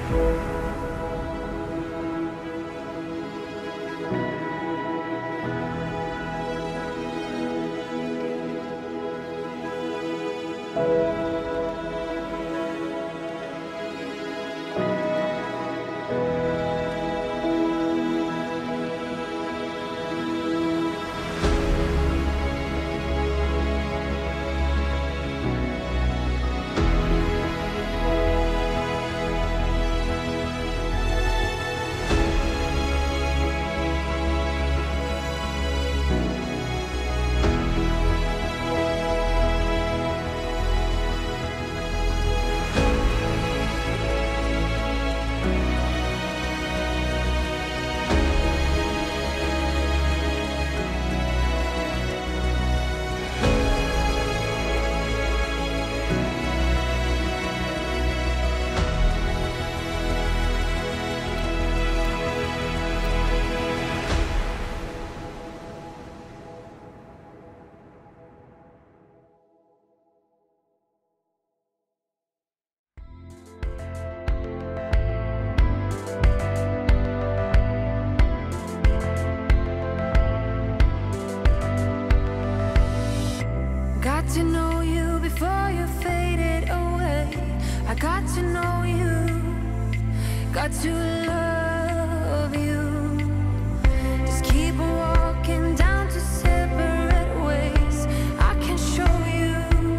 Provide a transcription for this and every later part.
To know you before you faded away. I got to know you, got to love you. Just keep on walking down to separate ways. I can show you,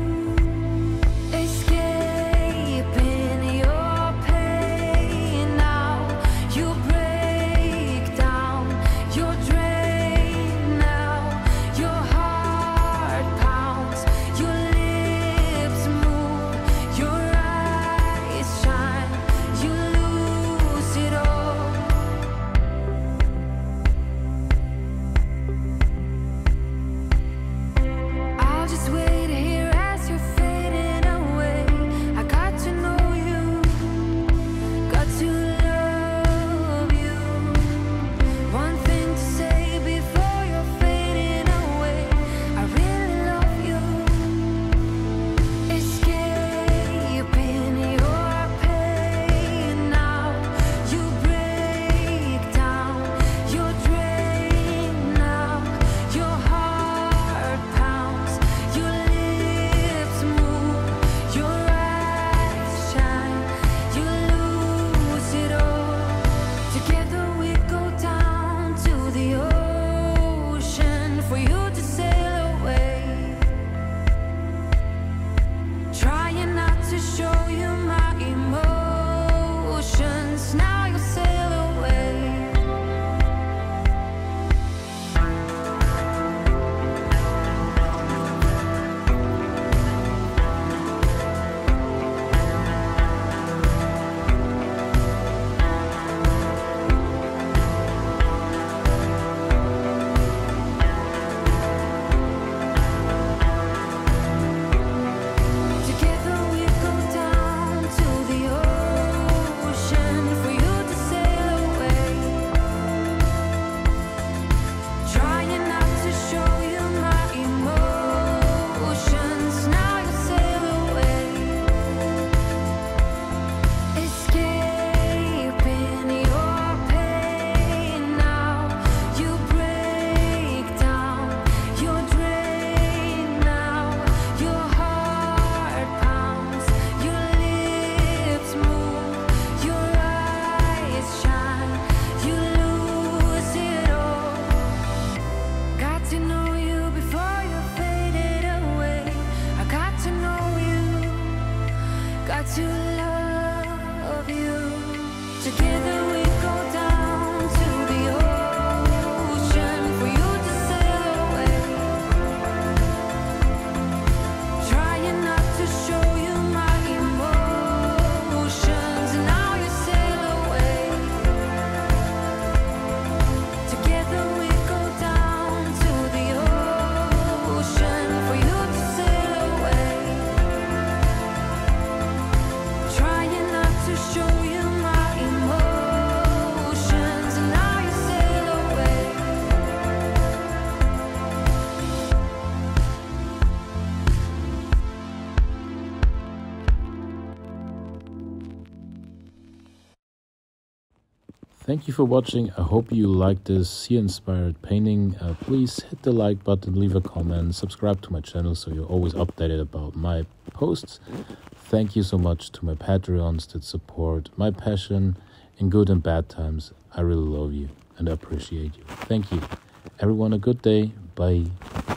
escaping your pain now. You break down, you're drained now. Your heart pounds, your lips move, your eyes shine. You lose it all. I'll just wait here as you're fading away. I got to know you, got to love you. One thing to say before you're fading away. I really love you. Escaping your pain now. You break down, you're drained now. Your heart pounds, your lips move, your eyes shine. You lose it all. Together we go down to the ocean for you to sail away. Trying not to show you my emotions. Now you sail away. Together we go down to the ocean for you to sail away. Trying not to show you my emotions. Now you sail away. Escaping your pain now. You break down, you're drained now. Your heart pounds, your lips move, your eyes shine. You lose it all. Got to know you before you faded away. I got to know you, got to love you. Together we go down to the ocean for you to sail away. Trying not to show you my emotions. Now you sail away. Together we go down to the ocean for you to sail away. Trying not to show you my emotions. Thank you for watching. I hope you liked this sea-inspired painting. Please hit the like button, leave a comment, subscribe to my channel so you're always updated about my posts. Thank you so much to my Patreons that support my passion in good and bad times. I really love you and appreciate you. Thank you. Everyone, a good day. Bye.